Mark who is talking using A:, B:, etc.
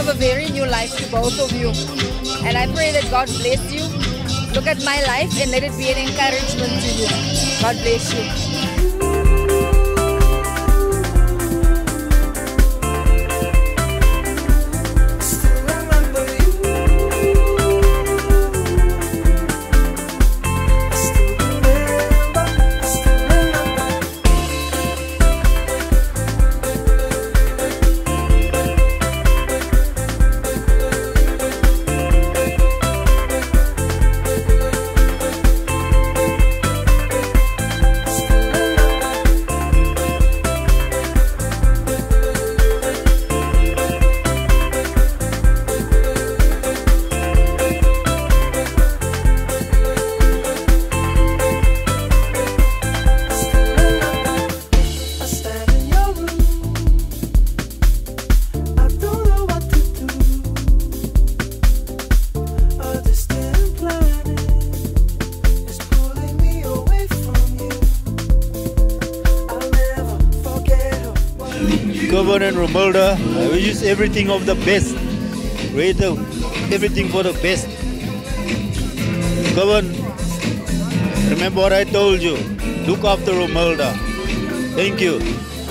A: of a very new life to both of you. And I pray that God bless you. Look at my life and let it be an encouragement to you. God bless you.
B: Kervern and Rumilda, we use everything of the best. Rate everything for the best. Kervern, remember what I told you. Look after Rumilda. Thank you.